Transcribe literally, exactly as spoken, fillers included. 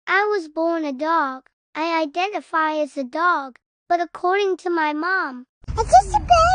I was born a dog. I identify as a dog, but according to my mom, it's just a